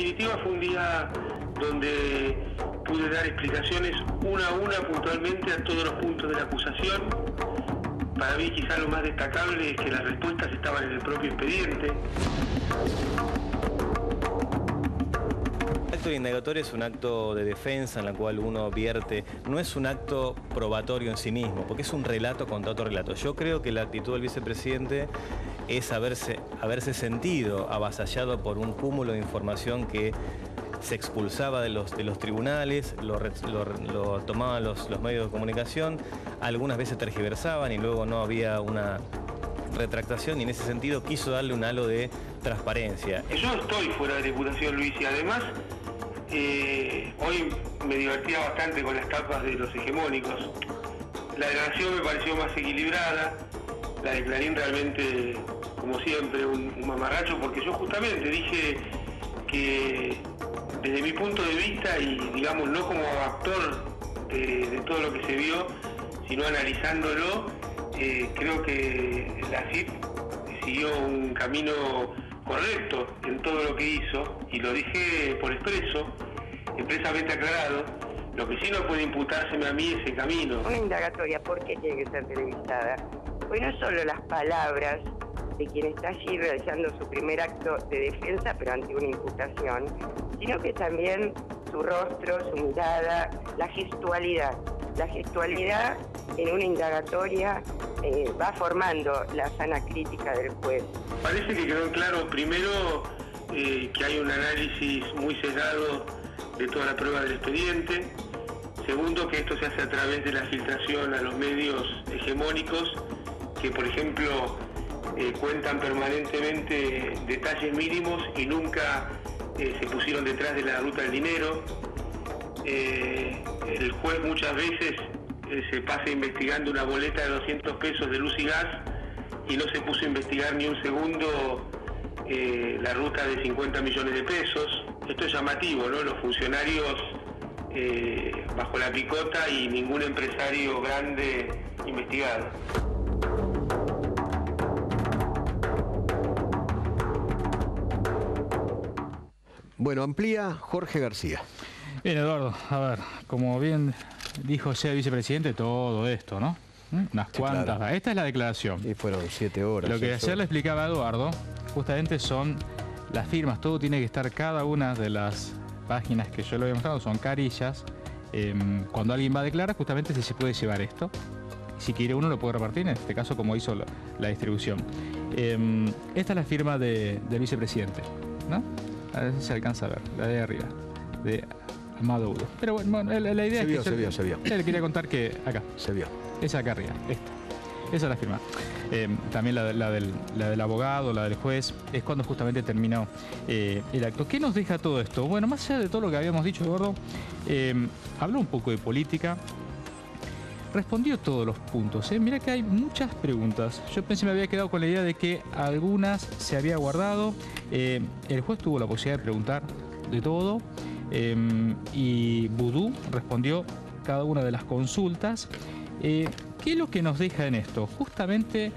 definitiva fue un día donde pude dar explicaciones una a una puntualmente a todos los puntos de la acusación. Para mí quizá lo más destacable es que las respuestas estaban en el propio expediente. El acto indagatorio es un acto de defensa en el cual uno vierte, no es un acto probatorio en sí mismo, porque es un relato contra otro relato. Yo creo que la actitud del vicepresidente es haberse sentido avasallado por un cúmulo de información que se expulsaba de los tribunales, lo tomaban los medios de comunicación, algunas veces tergiversaban y luego no había una retractación, y en ese sentido quiso darle un halo de transparencia. Yo estoy fuera de la Diputación, Luis, y además hoy me divertía bastante con las tapas de los hegemónicos. La de La Nación me pareció más equilibrada, la de Clarín realmente, como siempre, un mamarracho, porque yo justamente dije que desde mi punto de vista, y digamos no como actor de todo lo que se vio, sino analizándolo, creo que la CIP siguió un camino correcto en todo lo que hizo, y lo dije por expresamente aclarado. Lo que sí no puede imputárseme a mí ese camino. Una indagatoria, ¿por qué tiene que ser televisada? Pues no solo las palabras de quien está allí realizando su primer acto de defensa, pero ante una imputación, sino que también su rostro, su mirada, la gestualidad. La gestualidad en una indagatoria va formando la sana crítica del juez. Parece que quedó claro, primero, que hay un análisis muy sesgado de toda la prueba del expediente. Segundo, que esto se hace a través de la filtración a los medios hegemónicos, que por ejemplo cuentan permanentemente detalles mínimos y nunca se pusieron detrás de la ruta del dinero. El juez muchas veces se pasa investigando una boleta de 200 pesos de luz y gas y no se puso a investigar ni un segundo la ruta de 50 millones de pesos. Esto es llamativo, ¿no? Los funcionarios bajo la picota y ningún empresario grande investigado. Bueno, amplía Jorge García. Bien, Eduardo, a ver, como bien dijo ya el vicepresidente, todo esto, ¿no? Unas cuantas. Claro. Esta es la declaración. Y fueron 7 horas. Lo que ayer le explicaba a Eduardo, justamente son las firmas, todo tiene que estar, cada una de las páginas que yo le había mostrado son carillas. Cuando alguien va a declarar, justamente si se puede llevar esto. Si quiere uno lo puede repartir, en este caso como hizo la distribución. Esta es la firma del vicepresidente, ¿no? A ver si se alcanza a ver, la de arriba, de Amado Udo. Pero bueno, la idea es que... Se vio. Le quería contar que acá. Se vio. Esa acá arriba, esta. Esa es la firma. También la del abogado, la del juez, es cuando justamente terminó el acto. ¿Qué nos deja todo esto? Bueno, más allá de todo lo que habíamos dicho, Eduardo, habló un poco de política, respondió todos los puntos. Mira que hay muchas preguntas. Yo pensé, me había quedado con la idea de que algunas se había guardado. El juez tuvo la posibilidad de preguntar de todo y Vudú respondió cada una de las consultas. ¿Qué es lo que nos deja en esto? Justamente,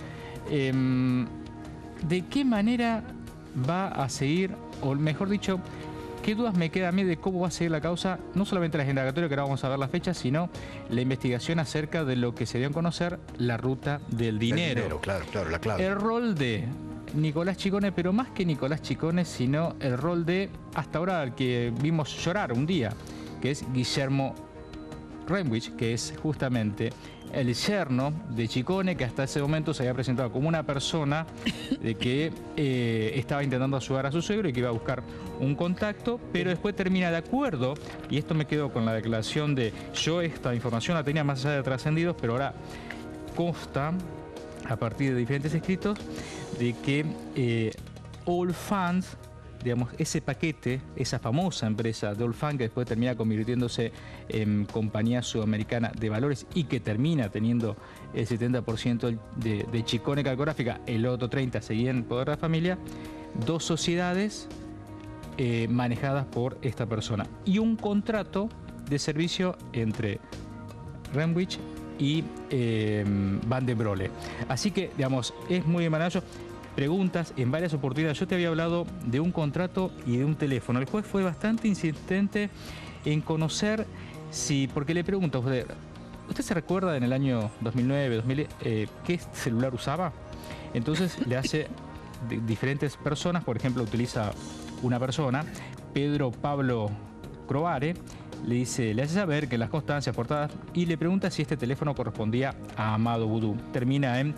¿de qué manera va a seguir, o mejor dicho, qué dudas me queda a mí de cómo va a seguir la causa, no solamente las indagatorias, que ahora vamos a ver la fecha, sino la investigación acerca de lo que se dio a conocer, la ruta del dinero. Claro, la clave. El rol de Nicolás Chicone, pero más que Nicolás Chicone, sino el rol de, hasta ahora, el que vimos llorar un día, que es Guillermo Renwich, que es justamente el yerno de Chicone, que hasta ese momento se había presentado como una persona de que estaba intentando ayudar a su suegro y que iba a buscar un contacto, pero después termina de acuerdo, y esto me quedó con la declaración de yo esta información la tenía más allá de trascendidos, pero ahora consta a partir de diferentes escritos de que Allfunds, digamos, ese paquete, esa famosa empresa de Allfunds, que después termina convirtiéndose en compañía sudamericana de valores y que termina teniendo el 70% de Chicone Calcográfica, el otro 30% seguía en poder de la familia, 2 sociedades manejadas por esta persona y un contrato de servicio entre Renwich y Van de Brolle. Así que, digamos, es muy maravilloso. preguntas en varias oportunidades. Yo te había hablado de un contrato y de un teléfono. El juez fue bastante insistente en conocer si, porque le pregunto a usted, ¿usted se recuerda en el año 2009, 2000, qué celular usaba? Entonces le hace diferentes personas, por ejemplo, utiliza una persona, Pedro Pablo Crovare, le hace saber que las constancias portadas y le pregunta si este teléfono correspondía a Amado Vudú. Termina en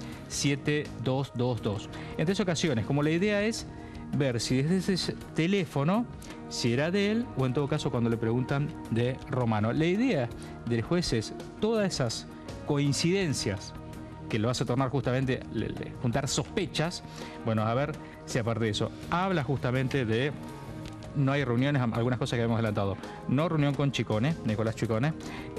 7222. En 3 ocasiones, como la idea es ver si desde ese teléfono, si era de él o en todo caso cuando le preguntan de Romano. La idea del juez es todas esas coincidencias que lo hace tornar justamente, juntar sospechas, bueno, a ver si aparte de eso, habla justamente de no hay reuniones, algunas cosas que habíamos adelantado. No reunión con Chicone, Nicolás Chicone,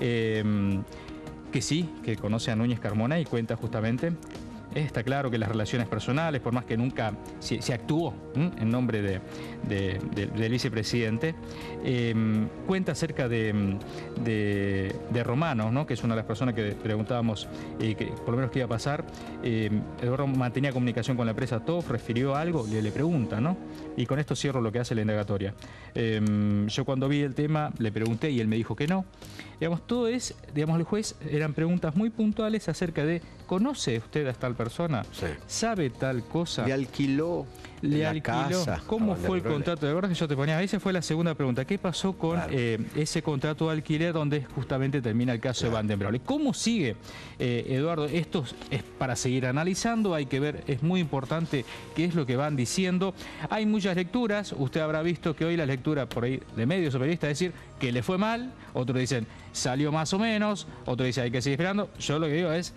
que sí, que conoce a Núñez Carmona y cuenta justamente. Está claro que las relaciones personales, por más que nunca se actuó en nombre del vicepresidente, cuenta acerca de Romano, ¿no? Que es una de las personas que preguntábamos que por lo menos qué iba a pasar. Eduardo mantenía comunicación con la empresa TOF, refirió algo, le pregunta, ¿no? Y con esto cierro lo que hace la indagatoria. Yo cuando vi el tema le pregunté y él me dijo que no. Digamos, todo es, digamos, el juez eran preguntas muy puntuales acerca de ¿conoce usted a tal persona? Sí. ¿Sabe tal cosa? ¿Le alquiló la casa? ¿Cómo fue el contrato? De verdad que yo te ponía, esa fue la segunda pregunta. ¿Qué pasó con ese contrato de alquiler donde justamente termina el caso de Van den Broele? ¿Cómo sigue, Eduardo? Esto es para seguir analizando, hay que ver, es muy importante qué es lo que van diciendo. Hay muchas lecturas, usted habrá visto que hoy la lectura por ahí de medios o periodistas es decir que le fue mal, otros dicen salió más o menos, otros dicen hay que seguir esperando. Yo lo que digo es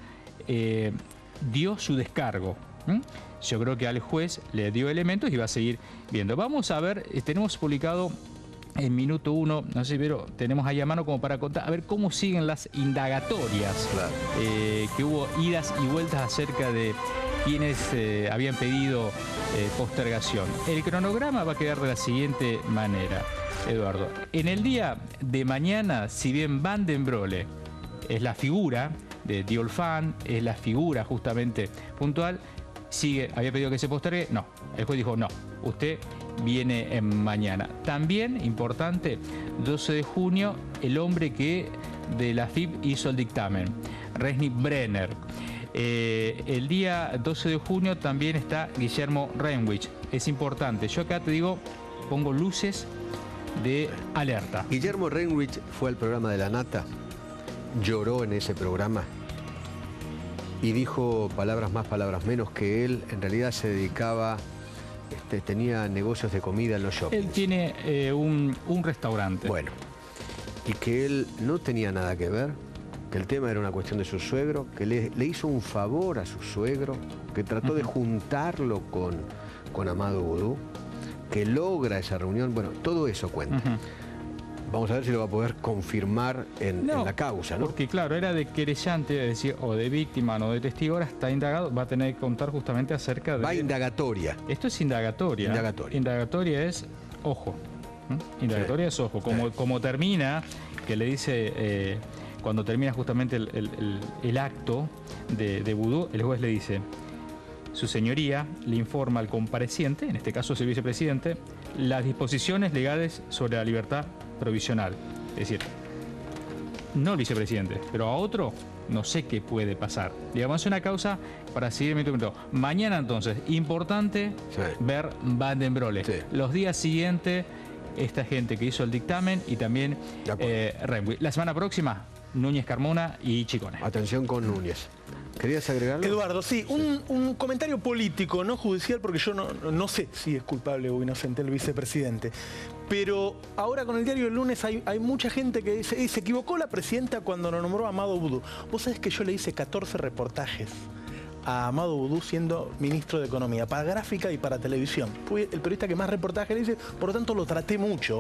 dio su descargo. Yo creo que al juez le dio elementos y va a seguir viendo. Vamos a ver, tenemos publicado en minuto 1, no sé, pero tenemos ahí a mano como para contar, a ver cómo siguen las indagatorias, que hubo idas y vueltas acerca de quienes habían pedido postergación. El cronograma va a quedar de la siguiente manera, Eduardo. En el día de mañana, si bien Van den Broele es la figura de Diolfán, es la figura justamente puntual, había pedido que se postergue, no, el juez dijo no, usted viene en mañana. También, importante, 12 de junio, el hombre que de la FIP hizo el dictamen, Resnick Brenner. El día 12 de junio también está Guillermo Renwich. Es importante, yo acá te digo, pongo luces de alerta. Guillermo Renwich fue al programa de La Nata, lloró en ese programa y dijo palabras más, palabras menos, que él en realidad se dedicaba, tenía negocios de comida en los shoppings. Él tiene un restaurante. Bueno, y que él no tenía nada que ver, que el tema era una cuestión de su suegro, que le hizo un favor a su suegro, que trató de juntarlo con Amado Vudú, que logra esa reunión. Bueno, todo eso cuenta. Vamos a ver si lo va a poder confirmar en la causa, ¿no? Porque claro, era de querellante, es decir, o de víctima, no de testigo, ahora está indagado, va a tener que contar justamente acerca de... Va indagatoria. Esto es indagatoria. Indagatoria es ojo. Indagatoria es ojo. Como termina, que le dice, cuando termina justamente el acto de Vudú, el juez le dice, su señoría le informa al compareciente, en este caso es el vicepresidente, las disposiciones legales sobre la libertad provisional. Es decir, no el vicepresidente, pero a otro no sé qué puede pasar. Digamos, es una causa para seguir mi documento. Mañana entonces, importante ver Van den Broele. Los días siguientes, esta gente que hizo el dictamen y también Renwich. La semana próxima, Núñez Carmona y Chicone. Atención con Núñez. ¿Querías agregarlo? Eduardo, sí, un comentario político, no judicial, porque yo no sé si es culpable o inocente el vicepresidente. Pero ahora con el diario El Lunes hay mucha gente que dice, se equivocó la presidenta cuando lo nombró a Amado Vudú. Vos sabés que yo le hice 14 reportajes a Amado Vudú siendo ministro de Economía, para gráfica y para televisión. Fui el periodista que más reportajes le hice, por lo tanto lo traté mucho.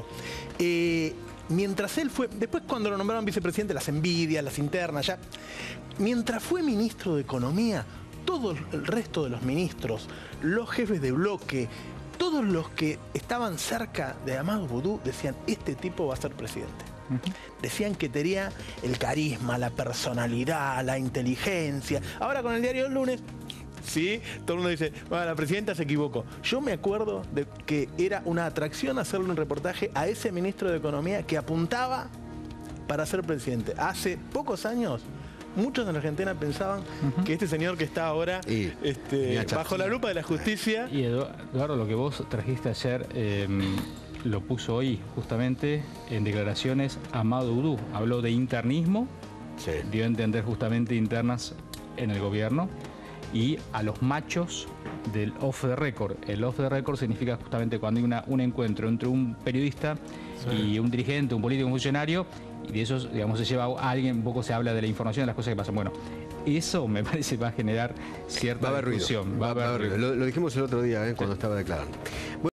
Mientras él fue, después cuando lo nombraron vicepresidente, las envidias, las internas, ya. Mientras fue ministro de Economía, todo el resto de los ministros, los jefes de bloque, todos los que estaban cerca de Amado Vudú decían, este tipo va a ser presidente. Decían que tenía el carisma, la personalidad, la inteligencia. Ahora con el diario El Lunes ¿sí? Todo el mundo dice, bueno, la presidenta se equivocó. Yo me acuerdo de que era una atracción hacerle un reportaje a ese ministro de Economía que apuntaba para ser presidente. Hace pocos años, muchos en Argentina pensaban que este señor que está ahora bajo la lupa de la justicia... Y Eduardo, lo que vos trajiste ayer lo puso hoy justamente en declaraciones Amado Boudou. Habló de internismo, dio a entender justamente internas en el gobierno, y a los machos del off the record. El off the record significa justamente cuando hay un encuentro entre un periodista y un dirigente, un político, un funcionario, y de eso, digamos, se lleva a alguien, un poco se habla de la información, de las cosas que pasan. Bueno, eso me parece va a generar cierta discusión. Va a haber ruido. Lo dijimos el otro día cuando estaba declarando.